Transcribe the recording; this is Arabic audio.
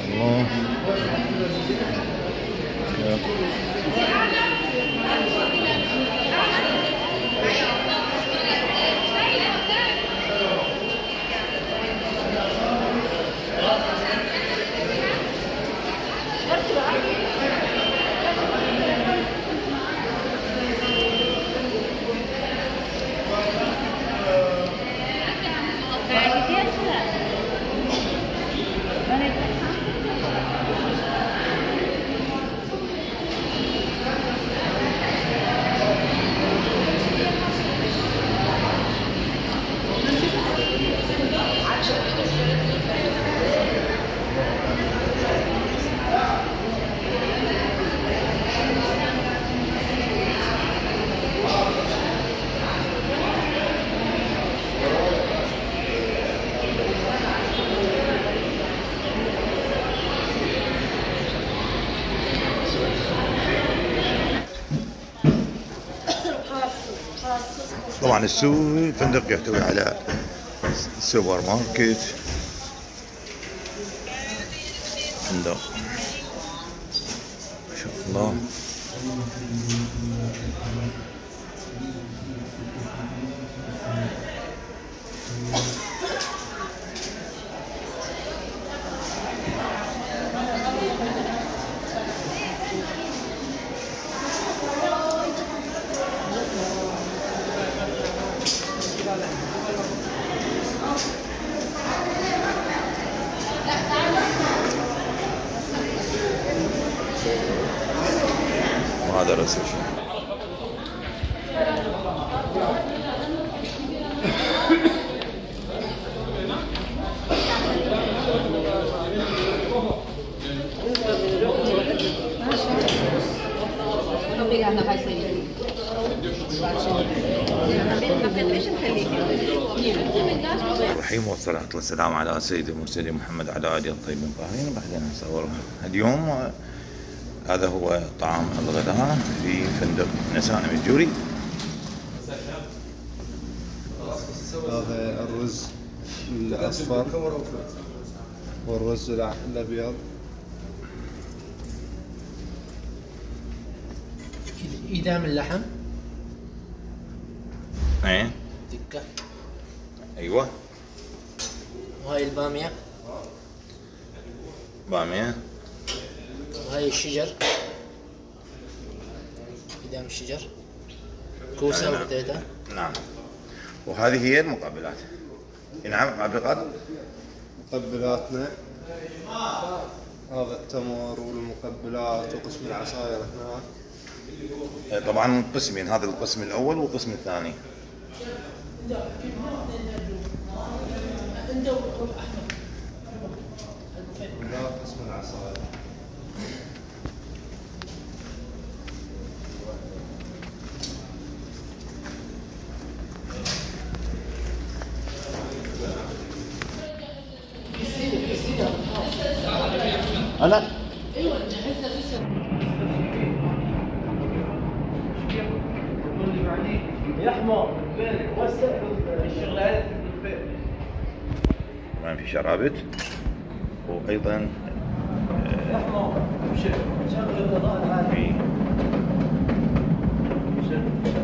الله. طبعا الفندق يحتوي على سوبر ماركت. فندق ما شاء الله. وهذا الريسبشن. الرحيم والصلاة والسلام على سيد المرسلين محمد على آله الطيبين الطاهرين. بعدين نصور اليوم. هذا هو طعام الغداء في فندق نسائم الجوري. هذا الرز الأصفر والرز الأبيض. إدام اللحم. ايه دكة. ايوه. وهاي البامية. بامية. وهاي الشجر. إدام الشجر. كوسة نعم. وبتيتا. نعم. وهذه هي المقبلات. نعم عبد القادر. مقبلاتنا هذا التمر والمقبلات وقسم العصاير هناك. طبعا قسمين، هذا القسم الاول والقسم الثاني. قسم العصاير. أنا ايوه جهزنا يحمر وسع الشغلات. طبعا في شرابت وايضا في